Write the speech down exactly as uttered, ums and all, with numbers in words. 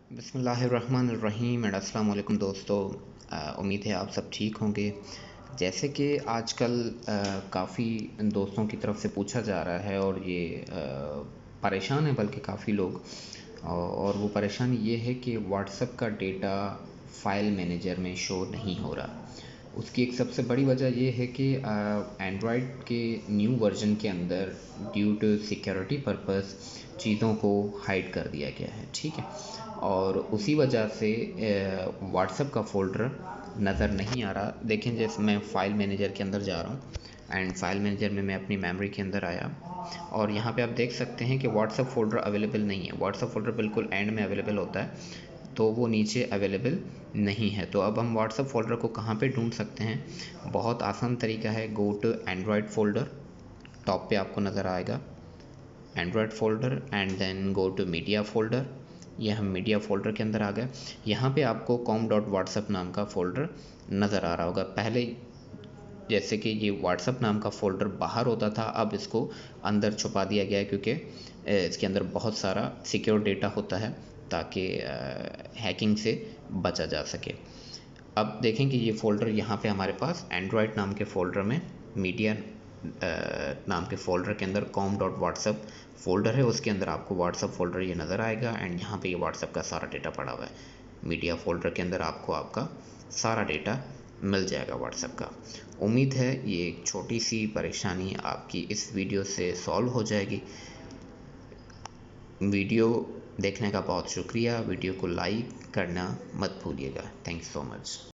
बिस्मिल्लाहिर्रहमानिर्रहीम एंड अस्सलाम वालेकुम दोस्तों। अ, उम्मीद है आप सब ठीक होंगे। जैसे कि आजकल काफ़ी दोस्तों की तरफ से पूछा जा रहा है और ये अ, परेशान है बल्कि काफ़ी लोग, और वो परेशानी ये है कि व्हाट्सएप का डेटा फ़ाइल मैनेजर में शो नहीं हो रहा। उसकी एक सबसे बड़ी वजह ये है कि एंड्रॉयड के न्यू वर्जन के अंदर ड्यू टू सिक्योरिटी पर्पस चीज़ों को हाइड कर दिया गया है, ठीक है। और उसी वजह से व्हाट्सएप का फ़ोल्डर नज़र नहीं आ रहा। देखें, जैसे मैं फ़ाइल मैनेजर के अंदर जा रहा हूँ एंड फाइल मैनेजर में मैं अपनी मेमोरी के अंदर आया और यहाँ पे आप देख सकते हैं कि व्हाट्सएप फ़ोल्डर अवेलेबल नहीं है। व्हाट्सएप फ़ोल्डर बिल्कुल एंड में अवेलेबल होता है, तो वो नीचे अवेलेबल नहीं है। तो अब हम व्हाट्सएप फ़ोल्डर को कहाँ पे ढूंढ सकते हैं? बहुत आसान तरीका है, go to Android folder, top पे आपको नज़र आएगा Android folder and then go to media folder. ये हम मीडिया फ़ोल्डर के अंदर आ गए। यहाँ पे आपको कॉम डॉट व्हाट्सएप नाम का फ़ोल्डर नज़र आ रहा होगा। पहले जैसे कि ये व्हाट्सएप नाम का फ़ोल्डर बाहर होता था, अब इसको अंदर छुपा दिया गया है क्योंकि इसके अंदर बहुत सारा सिक्योर डेटा होता है ताकि हैकिंग से बचा जा सके। अब देखें कि ये फ़ोल्डर यहाँ पे हमारे पास एंड्रॉयड नाम के फ़ोल्डर में मीडिया नाम के फ़ोल्डर के अंदर कॉम डॉट व्हाट्सएप फ़ोल्डर है, उसके अंदर आपको व्हाट्सएप फ़ोल्डर ये नज़र आएगा एंड यहाँ पे ये व्हाट्सएप का सारा डेटा पड़ा हुआ है। मीडिया फ़ोल्डर के अंदर आपको आपका सारा डेटा मिल जाएगा व्हाट्सएप का। उम्मीद है ये एक छोटी सी परेशानी आपकी इस वीडियो से सॉल्व हो जाएगी। वीडियो देखने का बहुत शुक्रिया। वीडियो को लाइक करना मत भूलिएगा। Thank you so much.